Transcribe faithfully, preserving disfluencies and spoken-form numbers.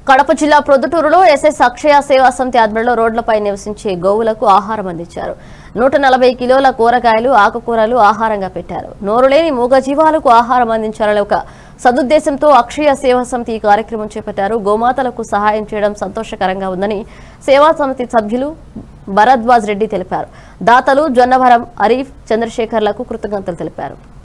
కడప జిల్లా ప్రొద్దుటూరులో ఎస్ఎస్ అక్షయ సేవా సమితి ఆధ్వర్యంలో రోడ్లపై నివసించే గోవులకు ఆహారం అందించారు. నూట నలభై కిలోల కూరగాయలు ఆకుకూరలు ఆహారంగా పెట్టారు. నోరులేని మూగజీవాలకు ఆహారం అందించాలనే ఒక సదుద్దేశంతో అక్షయ సేవా సమితి ఈ కార్యక్రమం చేపట్టారు. గోమాతలకు సహాయం చేయడం సంతోషకరంగా ఉందని సేవా సమితి సభ్యులు భరద్వాజ్ రెడ్డి తెలిపారు. దాతలు జొన్నవరం, అరీఫ్, చంద్రశేఖర్లకు కృతజ్ఞతలు తెలిపారు.